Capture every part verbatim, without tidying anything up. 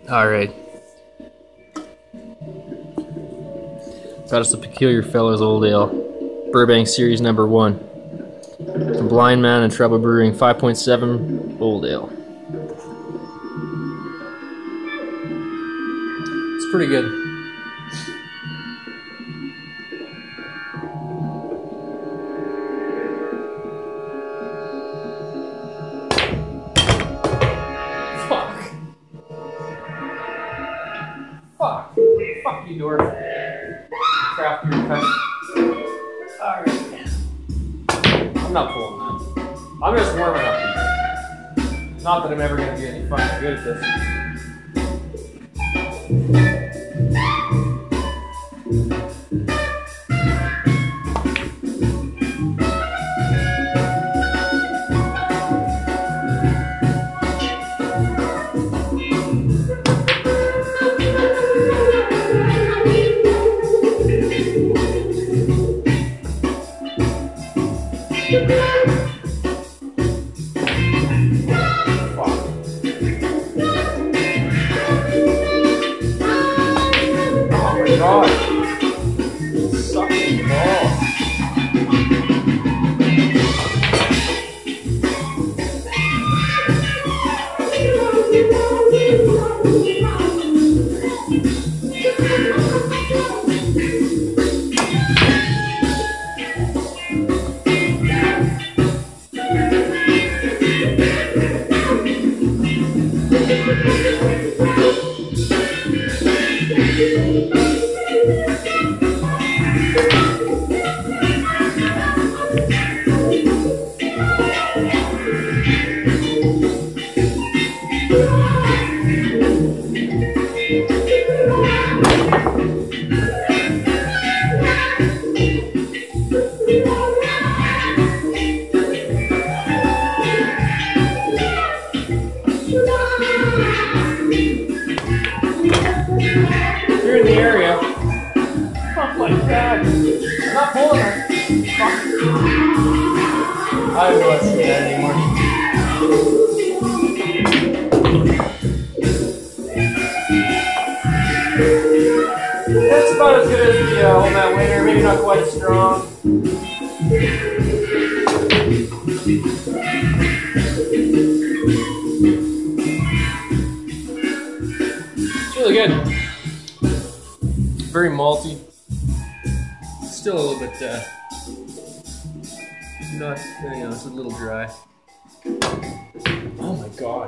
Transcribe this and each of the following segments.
All right. Got us a Peculiar Fellows Old Ale, Burbank Series Number One, from Blind Man and Trouble Brewing, five point seven Old Ale. It's pretty good. Fuck. Fuck. Fuck you, Dorf. Craft beer cut. Alright. I'm not pulling that. I'm just warming up. Not that I'm ever going to be any fucking good at this. I don't know what's that anymore. That's about as good as the uh, Old Man Winter, maybe not quite as strong. It's really good. Very malty. Still a little bit, uh, not, you know, it's a little dry. Oh my god.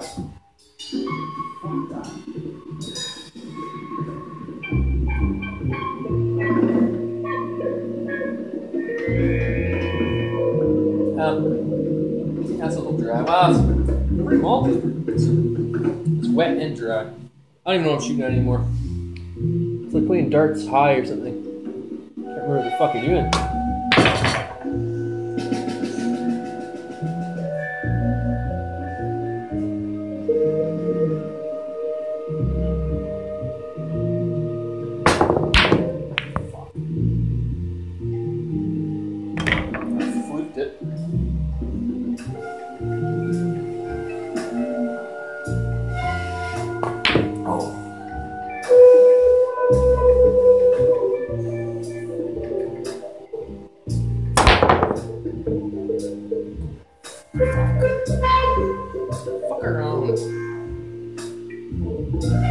Um, that's a little dry. Wow, it's pretty malty. It's, it's wet and dry. I don't even know what I'm shooting at anymore. It's like playing darts high or something. Can't remember what the fuck you're doing. Fuck around.